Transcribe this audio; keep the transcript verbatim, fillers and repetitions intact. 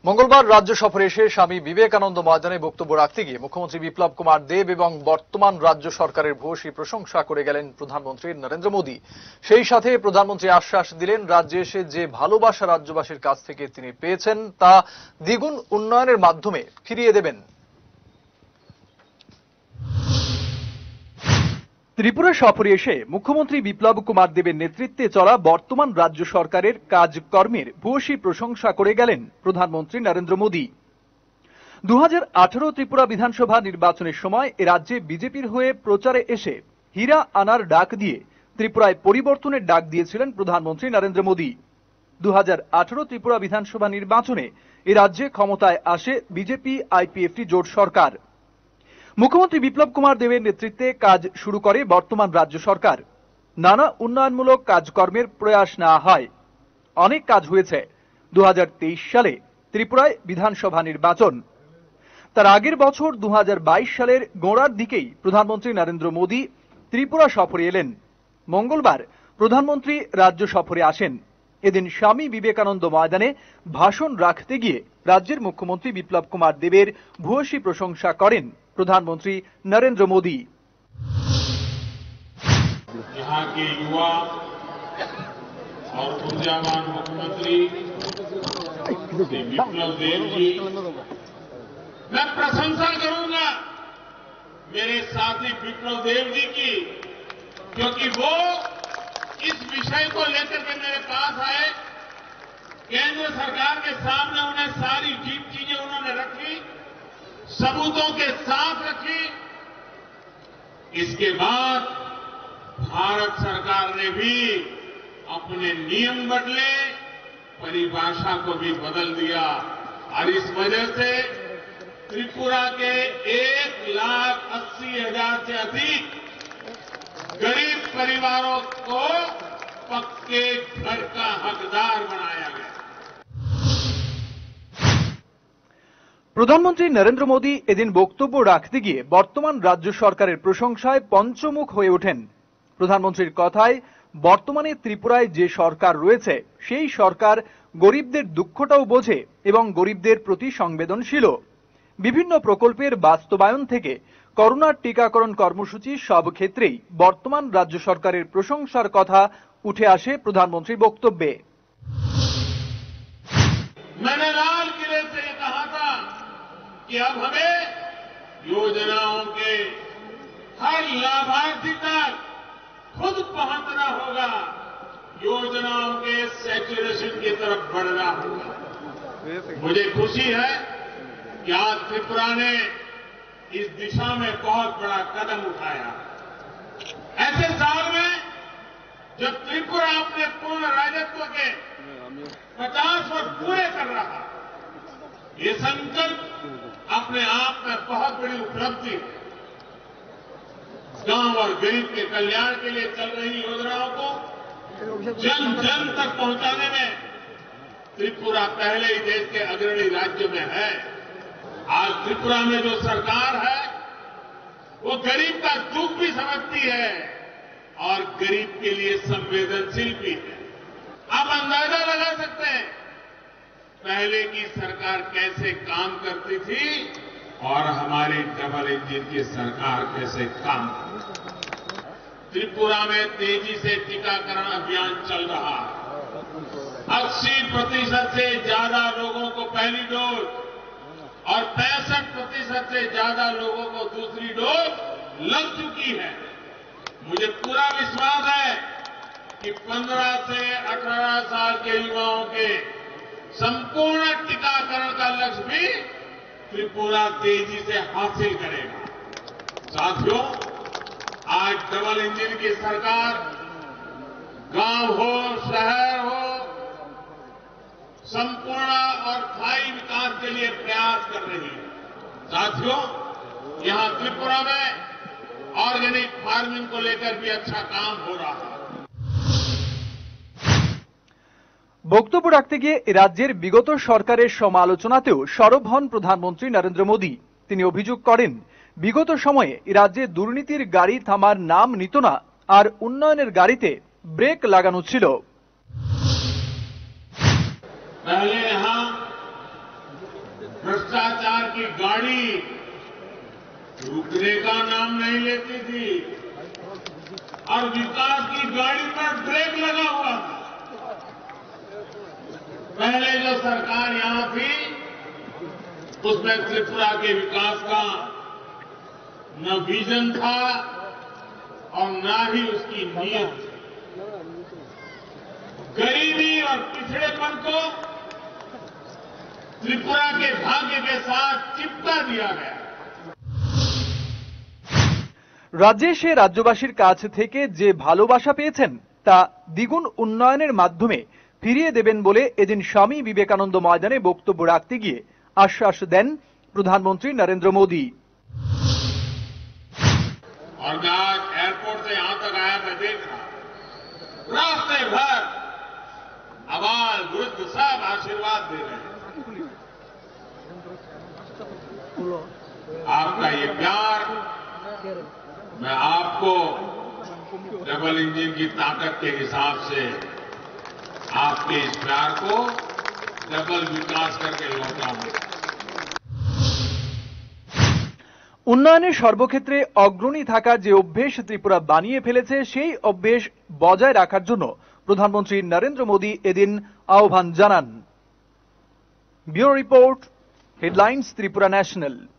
মঙ্গলবার রাজ্য সফরে এসে স্বামী বিবেকানন্দ ময়দানে বক্তব্য রাখতে গিয়ে মুখ্যমন্ত্রী বিপ্লব কুমার দেব এবং বর্তমান রাজ্য সরকারের ভূয়সী প্রশংসা করে গেলেন প্রধানমন্ত্রী নরেন্দ্র মোদী। সেই সাথে প্রধানমন্ত্রী আশ্বাস দিলেন, রাজ্যে এসে যে ভালোবাসা রাজ্যবাসীর কাছ থেকে তিনি পেয়েছেন তা দ্বিগুণ উন্নয়নের মাধ্যমে ফিরিয়ে দেবেন। ত্রিপুরা সফরে এসে মুখ্যমন্ত্রী বিপ্লব কুমার দেবের নেতৃত্বে চলা বর্তমান রাজ্য সরকারের কাজকর্মের ভূয়সী প্রশংসা করে গেলেন প্রধানমন্ত্রী নরেন্দ্র মোদী। দু হাজার আঠারো ত্রিপুরা বিধানসভা নির্বাচনের সময় এ রাজ্যে বিজেপির হয়ে প্রচারে এসে হীরা আনার ডাক দিয়ে ত্রিপুরায় পরিবর্তনের ডাক দিয়েছিলেন প্রধানমন্ত্রী নরেন্দ্র মোদী। দু হাজার আঠারো ত্রিপুরা বিধানসভা নির্বাচনে এ রাজ্যে ক্ষমতায় আসে বিজেপি আইপিএফটি জোট সরকার। মুখ্যমন্ত্রী বিপ্লব কুমার দেবের নেতৃত্বে কাজ শুরু করে বর্তমান রাজ্য সরকার। নানা উন্নয়নমূলক কাজকর্মের প্রয়াস নেওয়া হয়। অনেক কাজ হয়েছে। দু হাজার তেইশ সালে ত্রিপুরায় বিধানসভা নির্বাচন। তার আগের বছর দু হাজার বাইশ সালের গোড়ার দিকেই প্রধানমন্ত্রী নরেন্দ্র মোদী ত্রিপুরা সফরে এলেন। মঙ্গলবার প্রধানমন্ত্রী রাজ্য সফরে আসেন। এদিন স্বামী বিবেকানন্দ ময়দানে ভাষণ রাখতে গিয়ে রাজ্যের মুখ্যমন্ত্রী বিপ্লব কুমার দেবের ভূয়সী প্রশংসা করেন প্রধানমন্ত্রী নরেন্দ্র মোদী। यहाँ के युवा और ऊर्जावान मुख्यमंत्री श्री विप्लव देव जी, मैं प्रशंसा करूंगा मेरे साथी विप्लव देव जी की, क्योंकि वो इस विषय को लेकर के मेरे पास आए। केंद्र सरकार के सामने उन्हें सारी जीत चीजें उन्होंने रखी, सबूतों के साथ रखी। इसके बाद भारत सरकार ने भी अपने नियम बदले, परिभाषा को भी बदल दिया और इस वजह से त्रिपुरा के एक लाख अस्सी हजार से अधिक गरीब परिवारों को पक्के घर का हकदार बनाया गया। প্রধানমন্ত্রী নরেন্দ্র মোদী এদিন বক্তব্য রাখতে গিয়ে বর্তমান রাজ্য সরকারের প্রশংসায় পঞ্চমুখ হয়ে ওঠেন। প্রধানমন্ত্রীর কথায়, বর্তমানে ত্রিপুরায় যে সরকার রয়েছে সেই সরকার গরিবদের দুঃখটাও বোঝে এবং গরিবদের প্রতি সংবেদনশীল। বিভিন্ন প্রকল্পের বাস্তবায়ন থেকে করোনার টিকাকরণ কর্মসূচি সব ক্ষেত্রেই বর্তমান রাজ্য সরকারের প্রশংসার কথা উঠে আসে প্রধানমন্ত্রীর বক্তব্যে। मैंने लाल किले से कहा था कि अब हमें योजनाओं के हर लाभार्थी तक खुद पहुंचना होगा, योजनाओं के सैचुरेशन की तरफ बढ़ना होगा। मुझे खुशी है कि आज त्रिपुरा ने इस दिशा में बहुत बड़ा कदम उठाया। ऐसे साल में जब त्रिपुरा अपने पूर्ण राजत्व के पचास वर्ष पूरे कर रहा, ये संकल्प अपने आप में बहुत बड़ी उपलब्धि है। गांव और गरीब के कल्याण के लिए चल रही योजनाओं को जन जन तक पहुंचाने में त्रिपुरा पहले ही देश के अग्रणी राज्य में है। आज त्रिपुरा में जो सरकार है वो गरीब का दुख भी समझती है और गरीब के लिए संवेदनशील भी है। आप अंदाजा लगा सकते हैं पहले की सरकार कैसे काम करती थी और हमारी डबल इंजन की सरकार कैसे काम करती थी। त्रिपुरा में तेजी से टीकाकरण अभियान चल रहा है। अस्सी प्रतिशत से ज्यादा लोगों को पहली डोज और पैंसठ प्रतिशत से ज्यादा लोगों को दूसरी डोज लग चुकी है। मुझे पूरा विश्वास है कि पंद्रह से अठारह साल के युवाओं के संपूर्ण टीकाकरण का लक्ष्य भी त्रिपुरा तेजी से हासिल करेगा। साथियों, आज डबल इंजन की सरकार गांव हो, शहर हो, संपूर्ण और स्थायी विकास के लिए प्रयास कर रही है। साथियों, यहां त्रिपुरा में ऑर्गेनिक फार्मिंग को लेकर भी अच्छा काम हो रहा है। বক্তব্য রাখতে গিয়ে রাজ্যের বিগত সরকারের সমালোচনাতেও সরব হন প্রধানমন্ত্রী নরেন্দ্র মোদী। তিনি অভিযোগ করেন, বিগত সময়ে রাজ্যে দুর্নীতির গাড়ি থামার নাম নিত না আর উন্নয়নের গাড়িতে ব্রেক লাগানো ছিল। पहले यहां की गाड़ी रुकने का नाम नहीं लेती थी और विकास की गाड़ी पर ब्रेक लगा हुआ था। पहले जो सरकार यहां थी उसमें त्रिपुरा के विकास का न विजन था और न ही उसकी नीयत थी। गरीबी और पिछड़ेपन को त्रिपुरा के भाग्य के साथ चिपका दिया गया। রাজ্যে সে রাজ্যবাসীর কাছ থেকে যে ভালোবাসা পেয়েছেন তা দ্বিগুণ উন্নয়নের মাধ্যমে ফিরিয়ে দেবেন বলে এদিন স্বামী বিবেকানন্দ ময়দানে বক্তব্য রাখতে গিয়ে আশ্বাস দেন প্রধানমন্ত্রী নরেন্দ্র মোদী। और मैं आज एयरपोर्ट से यहां तक आया, मैं देख रहा रास्ते भर आबाल वृद्ध सब आशीर्वाद दे रहे हैं। आपका ये प्यार मैं आपको डबल इंजन की ताकत के हिसाब से आपके इस प्यार को डबल विकास करके लौटाऊंगा। উন্নয়নের সর্বক্ষেত্রে অগ্রণী থাকার যে অভ্যেস ত্রিপুরা বানিয়ে ফেলেছে সেই অভ্যেস বজায় রাখার জন্য প্রধানমন্ত্রী নরেন্দ্র মোদী এদিন আহ্বান জানান। Bureau report, headlines Tripura national.